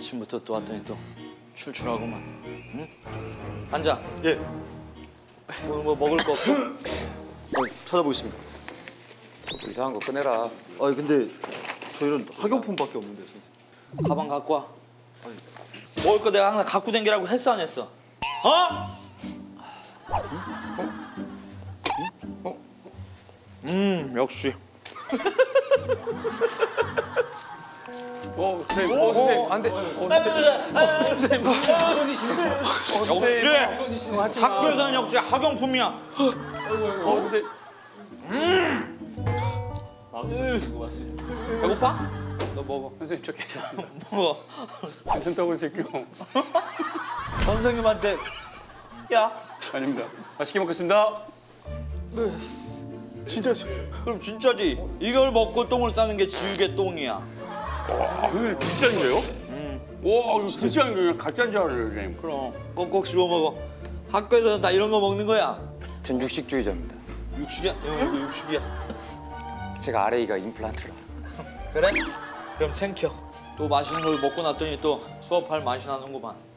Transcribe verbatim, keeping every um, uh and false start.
아침부터 또 왔더니 또 출출하구만. 응? 앉아. 예. 뭐, 뭐 먹을 거 없어? 어, 찾아보겠습니다. 또 이상한 거 꺼내라. 아니 근데 저희는 학용품밖에 없는데. 선생님. 가방 갖고 와. 먹을 거 내가 항상 갖고 댕기라고 했어 안 했어? 어? 어? 음 역시. 어, 선생님, 어, 선생님, 안 돼. 어, 선생님. 어, 선생님. 역시 학교에서는 역시 학용품이야. 어, 선생님. 배고파? 너 먹어. 선생님, 저 괜찮습니다. 먹어. 괜찮다고 새끼요. 선생님한테 야. 아닙니다. 맛있게 먹겠습니다. 진짜지? 그럼 진짜지. 이걸 먹고 똥을 싸는 게 지우개 똥이야. 와, 이거 진짜인데요? 음. 와, 이거 진짜인 거예요? 가짜인 줄 알아요, 선생님. 그럼 꼭꼭 씹어 먹어. 학교에서는 다 이런 거 먹는 거야. 전 육식주의자입니다. 육식이야? 형 이거 육식이야. 제가 알에이가 임플란트라. 그래? 그럼 생켜. 또 맛있는 걸 먹고 났더니 또 수업할 맛이 나는구만.